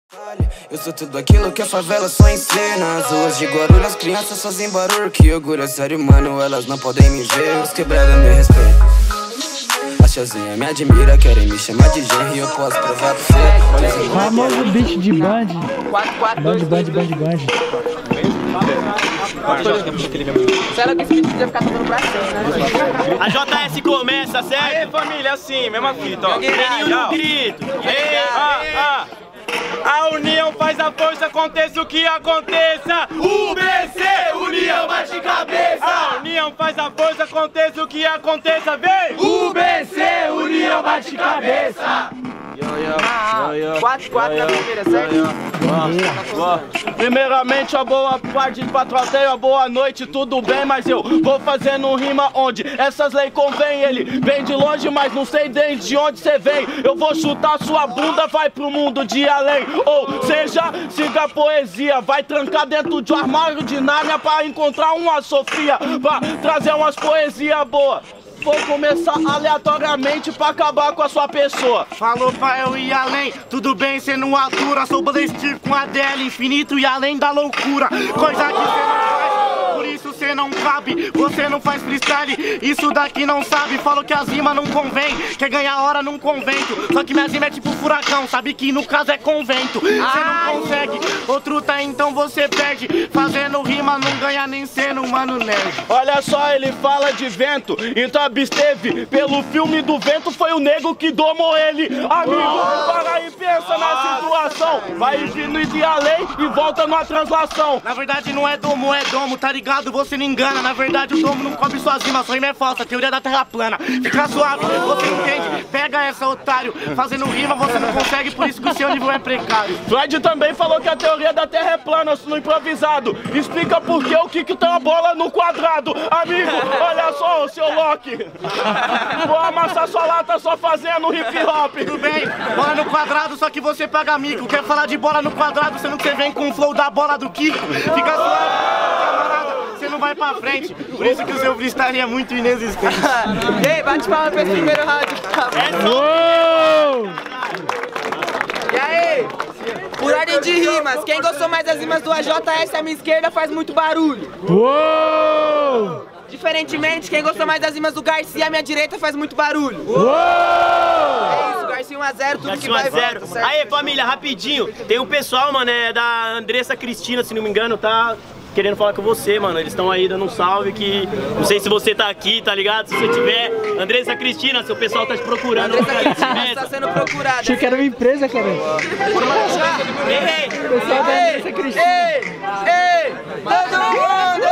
Eu sou tudo aquilo que a favela só ensina. As ruas de Guarulhos, as crianças fazem barulho. Que orgulho, é sério, mano, elas não podem me ver. Os quebrados me respeitam. A chazinha me admira, querem me chamar de genro e eu posso provar pra você. Famoso beat de band. Band. Será que esse vídeo podia ficar tocando pra sempre, né? A JS começa, certo? Aê, família, assim, mesma fita, ó. Geninho no grito. A união faz a força, aconteça o que aconteça. UBC, união bate cabeça. A união faz a força, aconteça o que aconteça, vem! UBC, união bate cabeça. 4 na primeira, certo? Primeiramente, a boa parte pra troteio, a boa noite, tudo bem, mas eu vou fazendo rima onde essas leis convém. Ele vem de longe, mas não sei desde onde você vem. Eu vou chutar sua bunda, vai pro mundo de além. Ou seja, siga a poesia, vai trancar dentro de um armário de Nárnia pra encontrar uma Sofia, pra trazer umas poesias boas. Vou começar aleatoriamente pra acabar com a sua pessoa. Falou pra eu ir além, tudo bem, cê não atura. Sou Balestir com ADL, infinito e além da loucura. Coisa que cê não faz, por isso cê não cabe. Você não faz freestyle, isso daqui não sabe. Falou que as rimas não convém, quer ganhar hora num convento. Só que minha rima é tipo furacão, sabe que no caso é convento. Cê não consegue, outro tá então você perde. Fazendo rima não ganha nem sendo mano nerd. Olha só, ele fala de vento, então absteve pelo filme do vento, foi o nego que domou ele. Amigo, para e pensa na situação. Vai vindo de além e volta numa translação. Na verdade não é domo, é domo, tá ligado? Você não engana. Na verdade o domo não cobre suas rimas, sua rima é falsa, teoria da terra plana. Fica suave, você entende? Pega essa, otário. Fazendo rima você não consegue, por isso que o seu nível é precário. Freud também falou que a teoria da terra é plana, no improvisado. Explica por que o Kiko tem uma bola no quadrado. Amigo, olha só o seu Loki. Vou amassar sua lata só fazendo hip hop. Tudo bem, bola no quadrado, só que você paga mico. Quer falar de bola no quadrado, sendo que você vem com o flow da bola do Kiko. Fica suave, camarada, você não vai pra frente. Por isso que o seu freestyle é muito inexistente. Ei, bate palma pra esse primeiro round. E aí? Por ordem de rimas, quem gostou mais das rimas do AJS à minha esquerda faz muito barulho. Diferentemente, quem gostou mais das rimas do Garcia à minha direita faz muito barulho. É isso, Garcia 1 a 0, tudo que vai volta, certo? Aí, família, rapidinho. Tem um pessoal, mano, da Andressa Cristina, se não me engano, tá querendo falar com você, mano. Eles estão aí dando um salve que... Não sei se você tá aqui, tá ligado? Se você tiver... Andressa Cristina, seu pessoal tá te procurando. Andressa Cristina está sendo procurada. Achei que era uma empresa, cara. Ei, Pessoal da Andressa Cristina. ei, todo mundo!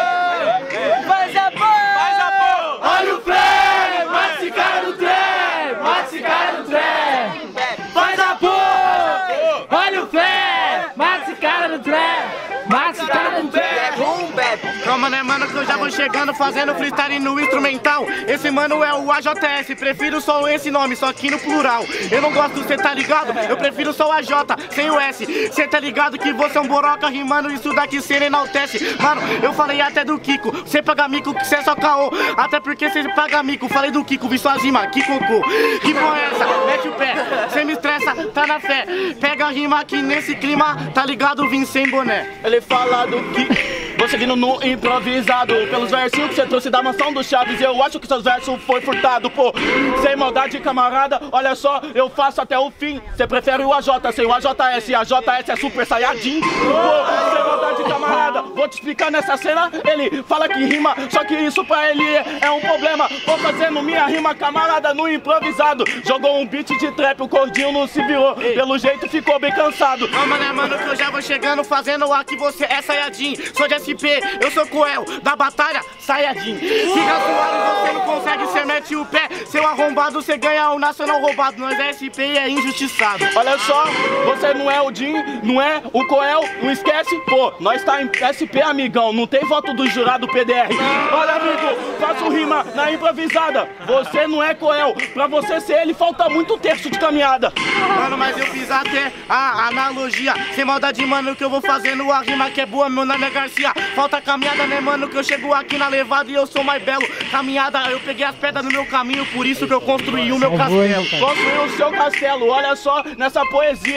Faz a porra! Olha o Flare! Mata esse cara no trem! Mata esse cara no trem! Faz a porra! Olha o Flare! Mata esse cara no trem! Mata esse cara no trem! Calma, né, mano, que eu já vou chegando fazendo freestyle no instrumental. Esse mano é o AJS, prefiro só esse nome, só que no plural. Eu não gosto do cê, tá ligado? Eu prefiro só o AJ, sem o S. Cê tá ligado que você é um boroca rimando, isso daqui cê enaltece. Mano, eu falei até do Kiko, cê paga mico que cê é só caô. Até porque cê paga mico, falei do Kiko, vi suas rimas, que cocô. Que porra é essa? Mete o pé, cê me estressa, tá na fé. Pega a rima aqui nesse clima, tá ligado? Vim sem boné. Ele fala do que... Você vindo no improvisado, pelos versinhos que você trouxe da mansão do Chaves. Eu acho que seus versos foi furtado, pô. Sem maldade, camarada, olha só, eu faço até o fim. Você prefere o AJ, sem o AJS. A JS é super saiyajin. Pô, sem maldade, camarada, vou te explicar nessa cena. Ele fala que rima, só que isso pra ele é um problema. Vou fazendo minha rima, camarada, no improvisado. Jogou um beat de trap, o cordinho não se virou. Pelo jeito ficou bem cansado. Calma, né, mano, que eu já vou chegando fazendo aqui, você é saiyajin. Sou de SP, eu sou Coel, da batalha, Saiyajin. Fica suave, você não consegue, você mete o pé. Seu arrombado, você ganha o nacional roubado. Nós é SP e é injustiçado. Olha só, você não é o Jim, não é o Coel, não esquece, pô. Nós tá em SP, amigão, não tem voto do jurado PDR. Olha, amigo, faço rima na improvisada. Você não é Coel, pra você ser ele falta muito terço de caminhada. Mano, mas eu fiz até a analogia. Sem maldade, mano, que eu vou fazendo a rima que é boa, meu nome é Garcia. Falta caminhada, né, mano, que eu chego aqui na levada e eu sou mais belo. Caminhada, eu peguei as pedras no meu caminho, por isso que eu construí o meu castelo. Construiu o seu castelo, olha só nessa poesia.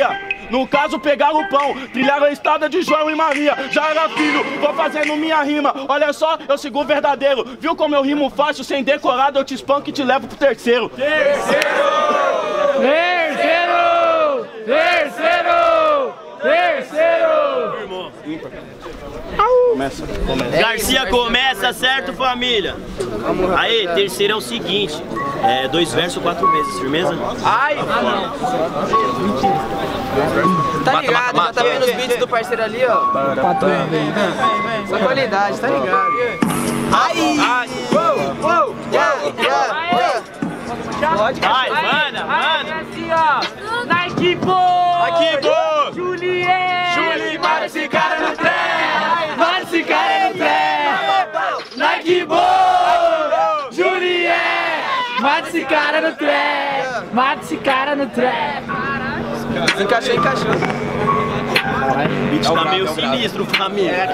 No caso, pegaram o pão, trilharam a estrada de João e Maria. Já era filho, vou fazendo minha rima. Olha só, eu sigo o verdadeiro. Viu como eu rimo fácil, sem decorado, eu te espanco e te levo pro terceiro. Terceiro! Começa. Garcia começa, certo, família? Aí, terceiro é o seguinte. 2 versos, 4 vezes, firmeza? Ai! Tá ligado, já tá vendo os beats do parceiro ali, ó. Só qualidade, tá ligado? Ai! Uou! Vai, manda! Assim, ó. Nike Boy! Juliette! Mata esse cara no trem! Mata esse cara no trem! Nike Boy! Juliette! Mata esse cara no trem! Mata esse cara no trem! Encaixou. O beat tá meio sinistro, família.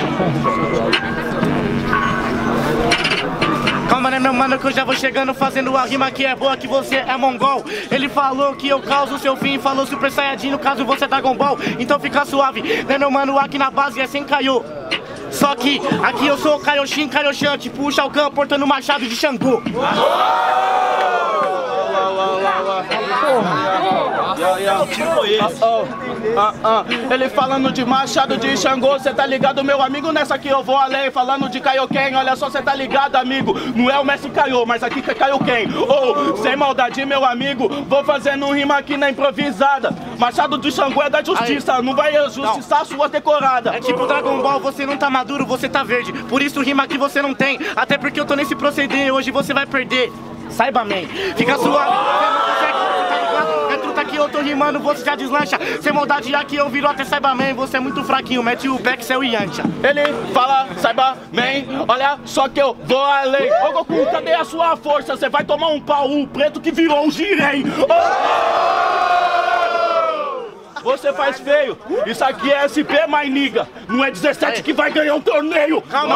Calma, né, meu mano, que eu já vou chegando fazendo a rima que é boa, que você é mongol. Ele falou que eu causo o seu fim, falou Super Saiyajin no caso você é Dragon Ball. Então fica suave, né, meu mano, aqui na base é sem Kaiô. Só que aqui eu sou Kaioshin, Kaioshan, tipo o Shao Kahn portando o machado de Xangô. Ele falando de machado de Xangô, cê tá ligado, meu amigo? Nessa aqui eu vou além, falando de Kaioken. Olha só, cê tá ligado, amigo? Não é o Mestre Kaiô, mas aqui que é Kaioken. Sem maldade, meu amigo, vou fazendo um rima aqui na improvisada. Machado de Xangô é da justiça, não vai justiçar sua decorada. É tipo Dragon Ball, você não tá maduro, você tá verde. Por isso rima que você não tem, até porque eu tô nesse proceder, hoje você vai perder. Saiba, man, fica suave, você não consegue, tá ligado? É truta que eu tô rimando, você já deslancha. Sem maldade aqui eu viro até Saiba, man, você é muito fraquinho, mete o Pexel e Yancha. Ele fala, Saiba, man, olha só que eu vou além. Ô Goku, cadê a sua força? Você vai tomar um pau, o preto que virou um Jiren. Você faz feio, isso aqui é SP, my nigga. Não é 17 que vai ganhar um torneio. Calma.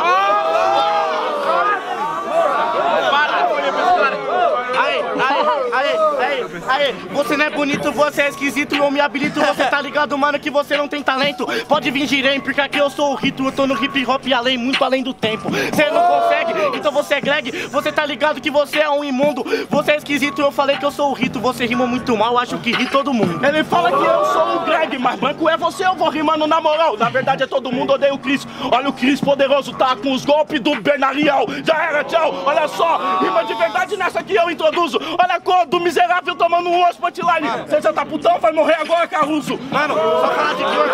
Aí, você não é bonito, você é esquisito, eu me habilito, você tá ligado, mano, que você não tem talento. Pode vir Jiren, porque aqui eu sou o rito, eu tô no hip hop além, muito além do tempo. Você não consegue, então você é Greg, você tá ligado que você é um imundo. Você é esquisito, eu falei que eu sou o rito, você rima muito mal, acho que ri todo mundo. Ele fala que eu sou o Greg, mas branco é você, eu vou rimando na moral. Na verdade é todo mundo, odeia o Chris. Olha o Chris poderoso, tá com os golpes do Bernarial. Já era, tchau, olha só, rima de verdade nessa que eu introduzo. Olha a cor do miserável tomando um osso punchline. Você já tá putão, vai morrer agora, Caruso. Mano, só falar de cor.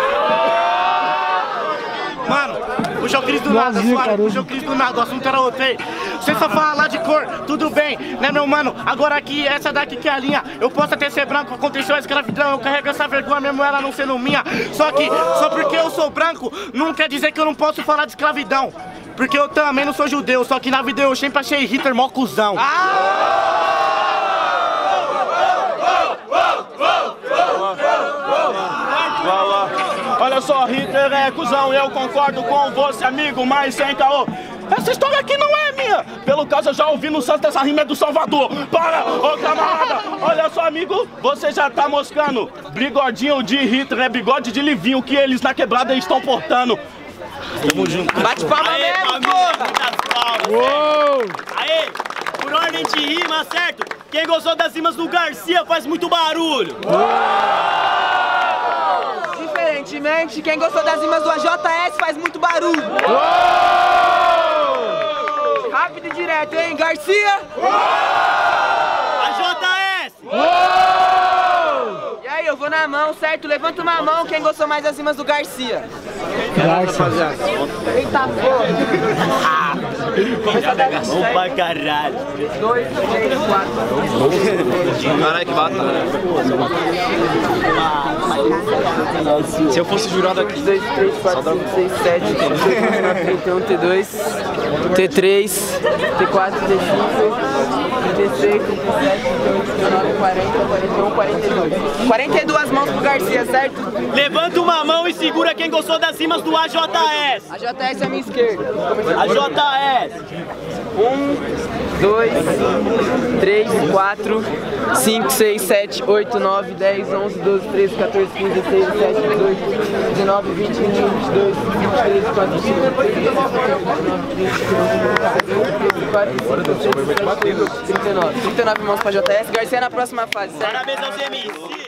Mano, puxa o Cris do nada, suave, puxa o Cris do nada, o assunto era outro aí. Você só fala lá de cor, tudo bem, né, meu mano? Agora aqui, essa daqui que é a linha. Eu posso até ser branco, aconteceu a escravidão, eu carrego essa vergonha mesmo, ela não sendo minha. Só que, só porque eu sou branco, não quer dizer que eu não posso falar de escravidão. Porque eu também não sou judeu, só que na vida eu sempre achei Hitler mó cuzão. Olha só, Hitler é cuzão, eu concordo com você, amigo, mas sem caô. Essa história aqui não é minha. Pelo caso, eu já ouvi no Santos, essa rima é do Salvador. Para, ô camarada. Olha só, amigo, você já tá moscando. Bigodinho de Hitler é bigode de Livinho, que eles na quebrada estão portando. Tamo junto. Bate palma mesmo, porra! Aê, por ordem de rima, certo? Quem gostou das rimas do Garcia faz muito barulho. Diferentemente, quem gostou das rimas do AJS faz muito barulho. Rápido e direto, hein? Garcia! AJS! E aí, eu vou na mão, certo? Levanta uma mão quem gostou mais das rimas do Garcia. Eita porra! Bom pra caralho. 2, 3, 4. Caralho, que bata, né? Se eu fosse jurado aqui. 2, 3, 4, 5, 6, 7, 31, T2, T3, T4, T5, T6, T7, T9, 40, 41, 42. 42 mãos pro Garcia, certo? Levanta uma mão e segura quem gostou das rimas do AJS. AJS é a minha esquerda. AJS. 1, 2, 3, 4, 5, 6, 7, 8, 9, 10, 11, 12, 13, 14, 15, 16, 17, 18, 19, 20, 21, 22, 23, 24, 25, 26, 27, 39 mãos pra JS. Garcia na próxima fase, certo? Parabéns aos MC.